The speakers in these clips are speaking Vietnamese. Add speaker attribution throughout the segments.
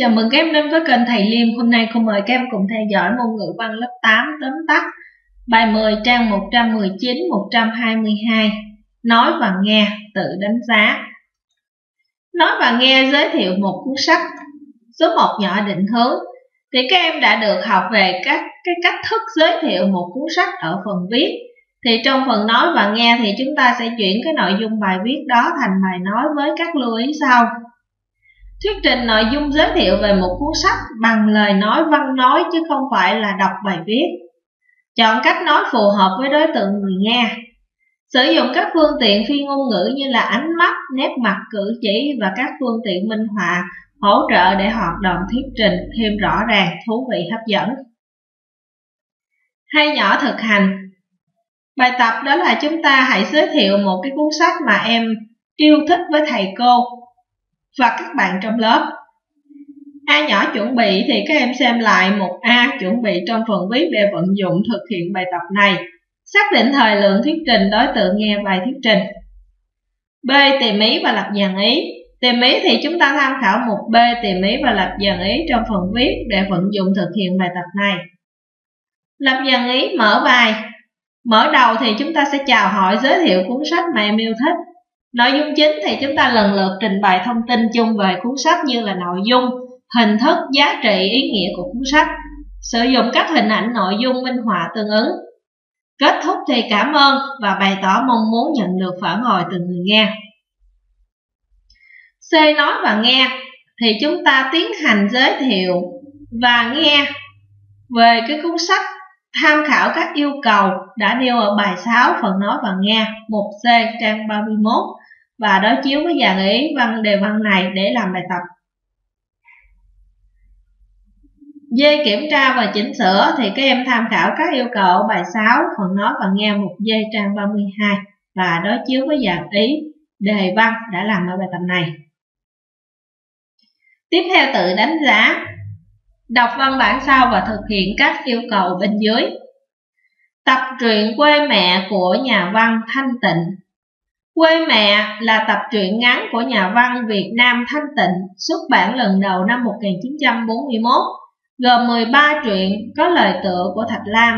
Speaker 1: Chào mừng các em đến với kênh Thầy Liêm. Hôm nay cô mời các em cùng theo dõi môn ngữ văn lớp 8 tóm tắt bài 10 trang 119, 122. Nói và nghe, tự đánh giá. Nói và nghe giới thiệu một cuốn sách. Số 1 nhỏ định hướng. Thì các em đã được học về các cách thức giới thiệu một cuốn sách ở phần viết. Thì trong phần nói và nghe thì chúng ta sẽ chuyển cái nội dung bài viết đó thành bài nói với các lưu ý sau. Thuyết trình nội dung giới thiệu về một cuốn sách bằng lời nói văn nói chứ không phải là đọc bài viết. Chọn cách nói phù hợp với đối tượng người nghe. Sử dụng các phương tiện phi ngôn ngữ như là ánh mắt, nét mặt, cử chỉ và các phương tiện minh họa hỗ trợ để hoạt động thuyết trình thêm rõ ràng, thú vị, hấp dẫn. Hay nhỏ thực hành. Bài tập đó là chúng ta hãy giới thiệu một cái cuốn sách mà em yêu thích với thầy cô và các bạn trong lớp. A nhỏ chuẩn bị thì các em xem lại một A chuẩn bị trong phần viết để vận dụng thực hiện bài tập này. Xác định thời lượng thuyết trình, đối tượng nghe bài thuyết trình. B. Tìm ý và lập dàn ý. Tìm ý thì chúng ta tham khảo mục B tìm ý và lập dàn ý trong phần viết để vận dụng thực hiện bài tập này. Lập dàn ý mở bài. Mở đầu thì chúng ta sẽ chào hỏi giới thiệu cuốn sách mà em yêu thích. Nội dung chính thì chúng ta lần lượt trình bày thông tin chung về cuốn sách như là nội dung, hình thức, giá trị, ý nghĩa của cuốn sách. Sử dụng các hình ảnh nội dung minh họa tương ứng. Kết thúc thì cảm ơn và bày tỏ mong muốn nhận được phản hồi từ người nghe. C. Nói và nghe thì chúng ta tiến hành giới thiệu và nghe về cái cuốn sách, tham khảo các yêu cầu đã nêu ở bài 6 phần nói và nghe, mục C trang 31 và đối chiếu với dàn ý đề văn này để làm bài tập. D. Kiểm tra và chỉnh sửa thì các em tham khảo các yêu cầu ở bài 6 phần nói và nghe, mục D trang 32 và đối chiếu với dàn ý đề văn đã làm ở bài tập này. Tiếp theo tự đánh giá. Đọc văn bản sau và thực hiện các yêu cầu bên dưới. Tập truyện Quê Mẹ của nhà văn Thanh Tịnh. Quê Mẹ là tập truyện ngắn của nhà văn Việt Nam Thanh Tịnh, xuất bản lần đầu năm 1941, gồm 13 truyện có lời tựa của Thạch Lam.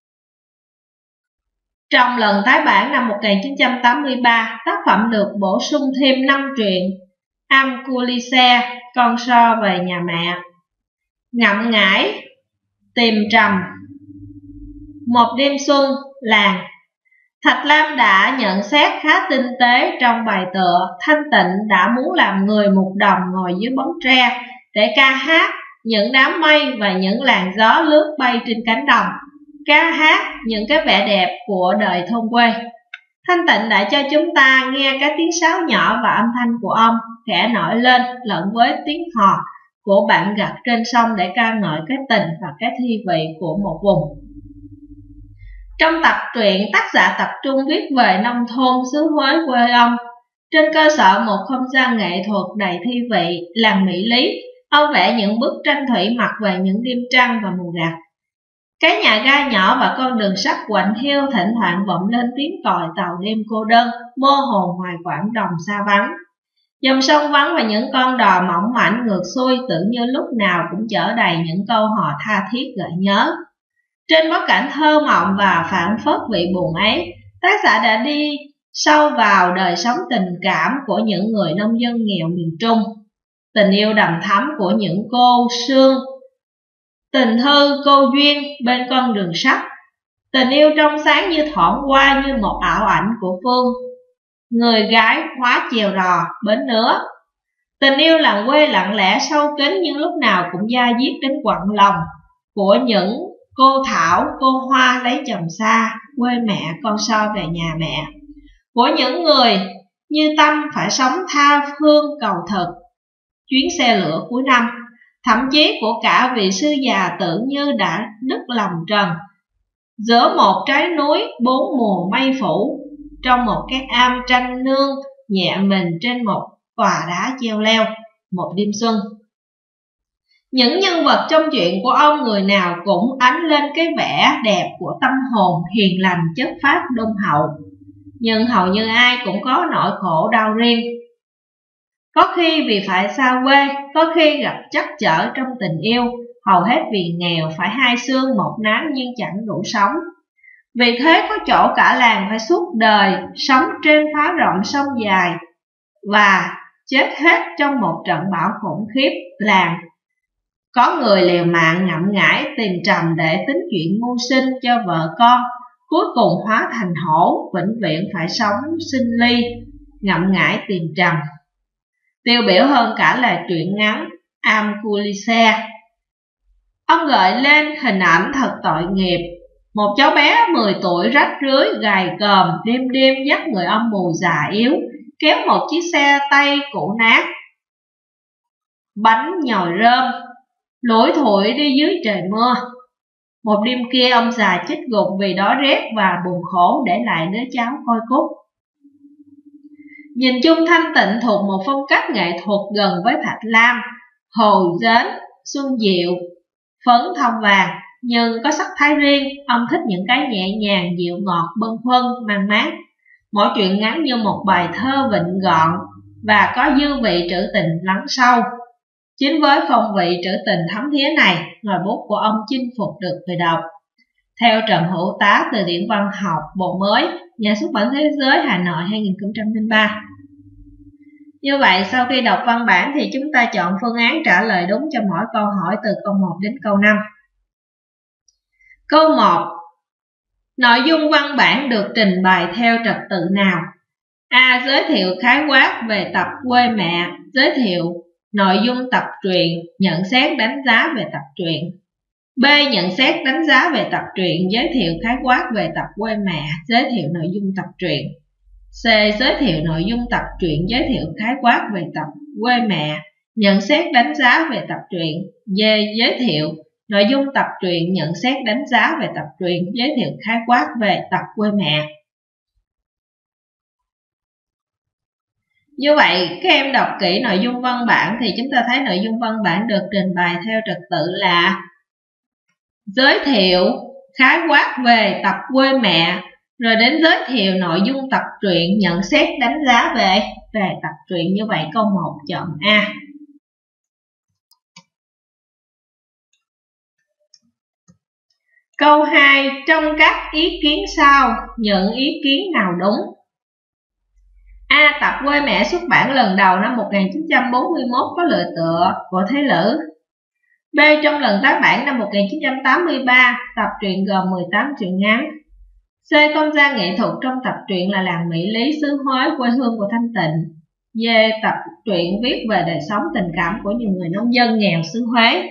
Speaker 1: Trong lần tái bản năm 1983, tác phẩm được bổ sung thêm 5 truyện: Am Culisse, Con so về nhà mẹ, Ngậm ngải, Tìm trầm, Một đêm xuân, Làng. Thạch Lam đã nhận xét khá tinh tế trong bài tựa. Thanh Tịnh đã muốn làm người mục đồng ngồi dưới bóng tre để ca hát những đám mây và những làn gió lướt bay trên cánh đồng, ca hát những cái vẻ đẹp của đời thôn quê. Thanh Tịnh đã cho chúng ta nghe các tiếng sáo nhỏ và âm thanh của ông khẽ nổi lên lẫn với tiếng hò của bạn gặt trên sông để ca ngợi cái tình và cái thi vị của một vùng. Trong tập truyện, tác giả tập trung viết về nông thôn xứ Huế quê ông. Trên cơ sở một không gian nghệ thuật đầy thi vị, làng Mỹ Lý, ông vẽ những bức tranh thủy mặc về những đêm trăng và mùa gặt. Cái nhà ga nhỏ và con đường sắt quạnh hiu thỉnh thoảng vọng lên tiếng còi tàu đêm cô đơn, mơ hồ ngoài quãng đồng xa vắng. Dòng sông vắng và những con đò mỏng mảnh ngược xuôi tưởng như lúc nào cũng chở đầy những câu hò tha thiết gợi nhớ. Trên bối cảnh thơ mộng và phảng phất vị buồn ấy, tác giả đã đi sâu vào đời sống tình cảm của những người nông dân nghèo miền Trung. Tình yêu đầm thắm của những cô Sương, tình thư cô Duyên bên con đường sắt, tình yêu trong sáng như thoảng qua như một ảo ảnh của Phương, người gái hóa chèo đò bến Nứa. Tình yêu làng quê lặng lẽ sâu kín nhưng lúc nào cũng da diết đến quặn lòng của những cô Thảo, cô Hoa lấy chồng xa, quê mẹ con so về nhà mẹ. Của những người như Tâm phải sống tha phương cầu thực, chuyến xe lửa cuối năm. Thậm chí của cả vị sư già tưởng như đã nứt lòng trần. Giữa một trái núi 4 mùa mây phủ, trong một cái am tranh nương nhẹ mình trên một tòa đá treo leo, một đêm xuân. Những nhân vật trong chuyện của ông người nào cũng ánh lên cái vẻ đẹp của tâm hồn hiền lành chất phác đôn hậu. Nhưng hầu như ai cũng có nỗi khổ đau riêng. Có khi vì phải xa quê, có khi gặp trắc trở trong tình yêu, hầu hết vì nghèo phải hai xương một nắng nhưng chẳng đủ sống. Vì thế có chỗ cả làng phải suốt đời sống trên phá rộng sông dài và chết hết trong một trận bão khủng khiếp làng. Có người liều mạng ngậm ngãi tìm trầm để tính chuyện mưu sinh cho vợ con, cuối cùng hóa thành hổ, vĩnh viễn phải sống sinh ly, ngậm ngãi tìm trầm. Tiêu biểu hơn cả là truyện ngắn Am-cu-li-se. Ông gợi lên hình ảnh thật tội nghiệp. Một cháu bé 10 tuổi rách rưới, gầy còm, đêm đêm dắt người ông mù già yếu, kéo một chiếc xe tay cũ nát, bánh nhồi rơm, lủi thủi đi dưới trời mưa. Một đêm kia ông già chết gục vì đói rét và buồn khổ, để lại đứa cháu côi cút. Nhìn chung Thanh Tịnh thuộc một phong cách nghệ thuật gần với Thạch Lam, Hồ Dến, Xuân Diệu, Phấn Thông Vàng, nhưng có sắc thái riêng. Ông thích những cái nhẹ nhàng, dịu ngọt, bâng khuâng, mang mát. Mỗi truyện ngắn như một bài thơ vịnh gọn và có dư vị trữ tình lắng sâu. Chính với phong vị trữ tình thấm thía này, ngòi bút của ông chinh phục được người đọc. Theo Trần Hữu Tá, Từ điển văn học bộ mới, Nhà xuất bản Thế giới, Hà Nội 2003. Như vậy, sau khi đọc văn bản thì chúng ta chọn phương án trả lời đúng cho mỗi câu hỏi từ câu 1 đến câu 5. Câu 1. Nội dung văn bản được trình bày theo trật tự nào? A. Giới thiệu khái quát về tập Quê Mẹ, giới thiệu nội dung tập truyện, nhận xét đánh giá về tập truyện. B. Nhận xét đánh giá về tập truyện, giới thiệu khái quát về tập Quê Mẹ, giới thiệu nội dung tập truyện. C. Giới thiệu nội dung tập truyện, giới thiệu khái quát về tập Quê Mẹ, nhận xét đánh giá về tập truyện. D. Giới thiệu nội dung tập truyện, nhận xét đánh giá về tập truyện, giới thiệu khái quát về tập Quê Mẹ. Như vậy, các em đọc kỹ nội dung văn bản thì chúng ta thấy nội dung văn bản được trình bày theo trật tự là giới thiệu khái quát về tập Quê Mẹ, rồi đến giới thiệu nội dung tập truyện, nhận xét đánh giá về tập truyện. Như vậy câu 1 chọn A. Câu 2. Trong các ý kiến sau, những ý kiến nào đúng? A. Tập Quê Mẹ xuất bản lần đầu năm 1941 có lựa tựa của Thế Lữ. B. Trong lần tái bản năm 1983, tập truyện gồm 18 truyện ngắn. C. Không gian nghệ thuật trong tập truyện là làng Mỹ Lý, xứ Huế, quê hương của Thanh Tịnh. D. Tập truyện viết về đời sống tình cảm của những người nông dân nghèo xứ Huế.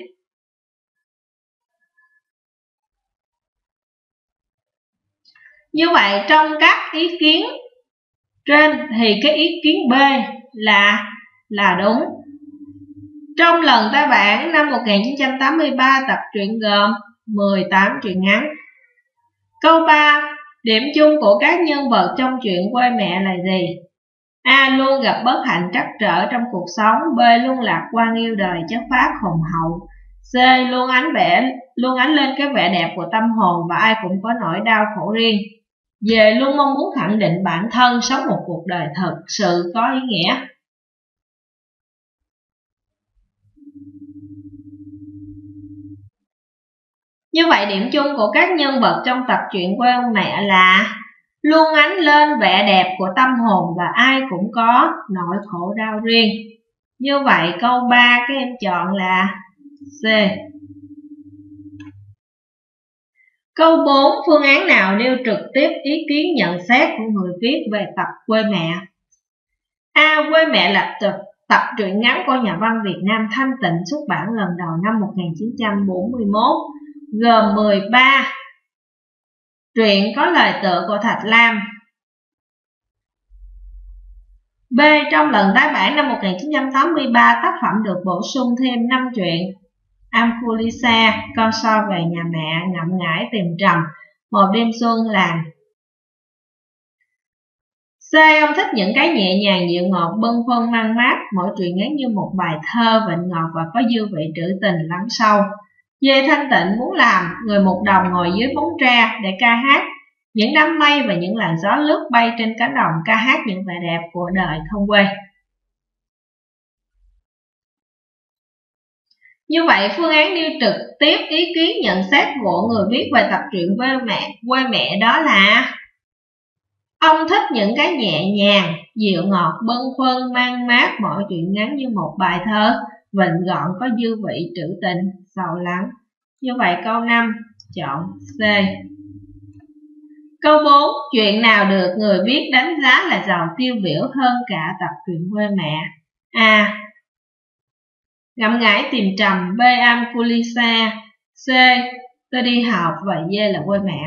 Speaker 1: Như vậy, trong các ý kiến trên thì cái ý kiến B là đúng. Trong lần tái bản năm 1983, tập truyện gồm 18 truyện ngắn. Câu 3. Điểm chung của các nhân vật trong truyện Quê Mẹ là gì? A. Luôn gặp bất hạnh trắc trở trong cuộc sống. B. Luôn lạc quan yêu đời, chất phác hùng hậu. C. Luôn ánh lên cái vẻ đẹp của tâm hồn và ai cũng có nỗi đau khổ riêng. D. Luôn mong muốn khẳng định bản thân, sống một cuộc đời thật sự có ý nghĩa. Như vậy, điểm chung của các nhân vật trong tập truyện Quê Mẹ là luôn ánh lên vẻ đẹp của tâm hồn và ai cũng có nỗi khổ đau riêng. Như vậy, câu 3 các em chọn là C. Câu 4. Phương án nào nêu trực tiếp ý kiến nhận xét của người viết về tập Quê Mẹ? A. Quê Mẹ là tập truyện ngắn của nhà văn Việt Nam Thanh Tịnh, xuất bản lần đầu năm 1941, gồm 13 truyện có lời tựa của Thạch Lam. B. Trong lần tái bản năm 1983, tác phẩm được bổ sung thêm 5 truyện: Am-cu-li-se, Con so về nhà mẹ, Ngậm ngãi tìm trầm, Một đêm xuân làng. C. Ông thích những cái nhẹ nhàng dịu ngọt, bâng khuâng mang mát, mỗi truyện ngắn như một bài thơ vịnh ngọt và có dư vị trữ tình lắng sâu. D. Thanh Tịnh muốn làm người một đồng ngồi dưới bóng tre để ca hát những đám mây và những làn gió lướt bay trên cánh đồng, ca hát những vẻ đẹp của đời thôn quê. Như vậy phương án nêu trực tiếp ý kiến nhận xét của người viết về tập truyện quê mẹ đó là: ông thích những cái nhẹ nhàng, dịu ngọt, bâng khuâng, mang mát, mọi chuyện ngắn như một bài thơ, vịnh gọn có dư vị trữ tình, sâu lắng. Như vậy câu 5 chọn C. Câu 4. Chuyện nào được người viết đánh giá là giàu tiêu biểu hơn cả tập truyện quê mẹ? A. Ngậm ngãi tìm trầm, B. Am Kulisa, C. Tôi đi học và D là quê mẹ.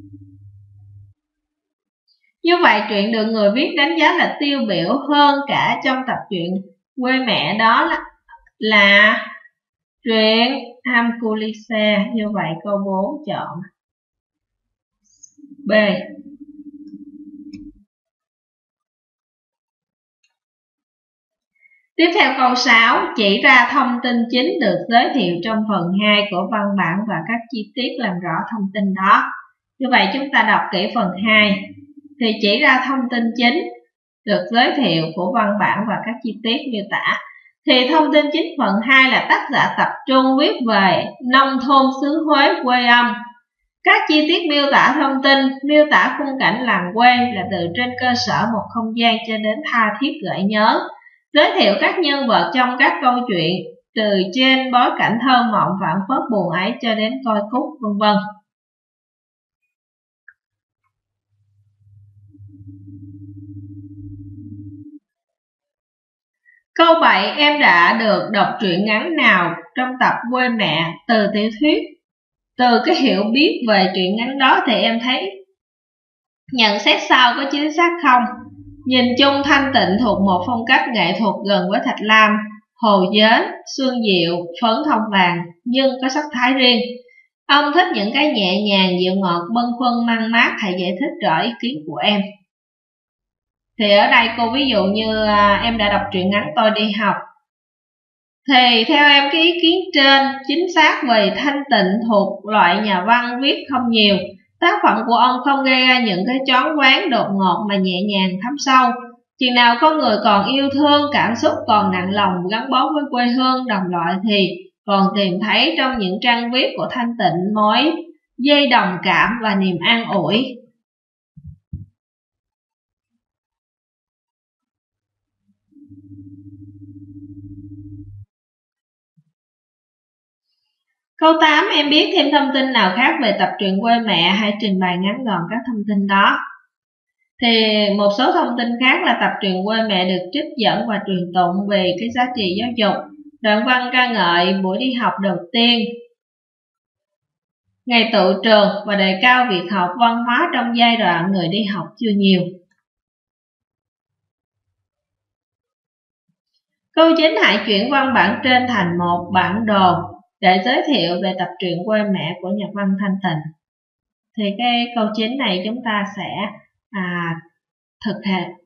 Speaker 1: Như vậy truyện được người viết đánh giá là tiêu biểu hơn cả trong tập truyện quê mẹ đó là truyện Am Kulisa. Như vậy câu 4 chọn B. Tiếp theo câu 6, chỉ ra thông tin chính được giới thiệu trong phần 2 của văn bản và các chi tiết làm rõ thông tin đó. Như vậy chúng ta đọc kỹ phần 2. Thì chỉ ra thông tin chính được giới thiệu của văn bản và các chi tiết miêu tả. Thì thông tin chính phần 2 là tác giả tập trung viết về nông thôn xứ Huế quê âm. Các chi tiết miêu tả thông tin, miêu tả khung cảnh làng quê là từ trên cơ sở một không gian cho đến tha thiết gợi nhớ. Giới thiệu các nhân vật trong các câu chuyện, từ trên bối cảnh thơ mộng vạn phất buồn ấy cho đến coi khúc, vân vân. Câu 7. Em đã được đọc truyện ngắn nào trong tập quê mẹ từ tiểu thuyết? Từ cái hiểu biết về truyện ngắn đó thì em thấy nhận xét sau có chính xác không? Nhìn chung Thanh Tịnh thuộc một phong cách nghệ thuật gần với Thạch Lam, Hồ Giới, Xuân Diệu, Phấn Thông Vàng nhưng có sắc thái riêng. Ông thích những cái nhẹ nhàng, dịu ngọt, bâng khuâng, mang mát. Hãy giải thích rõ ý kiến của em. Thì ở đây cô ví dụ như em đã đọc truyện ngắn Tôi đi học. Thì theo em cái ý kiến trên chính xác về Thanh Tịnh thuộc loại nhà văn viết không nhiều. Tác phẩm của ông không gây ra những cái choáng váng đột ngột mà nhẹ nhàng thấm sâu. Chừng nào con người còn yêu thương, cảm xúc còn nặng lòng gắn bó với quê hương đồng loại thì còn tìm thấy trong những trang viết của Thanh Tịnh mối dây đồng cảm và niềm an ủi. Câu 8. Em biết thêm thông tin nào khác về tập truyện quê mẹ, hãy trình bày ngắn gọn các thông tin đó. Thì một số thông tin khác là tập truyện quê mẹ được trích dẫn và truyền tụng về cái giá trị giáo dục. Đoạn văn ca ngợi buổi đi học đầu tiên, ngày tựu trường và đề cao việc học văn hóa trong giai đoạn người đi học chưa nhiều. Câu 9. Hãy chuyển văn bản trên thành một bản đồ để giới thiệu về tập truyện quê mẹ của nhà văn Thanh Tịnh. Thì cái câu 9 này chúng ta sẽ thực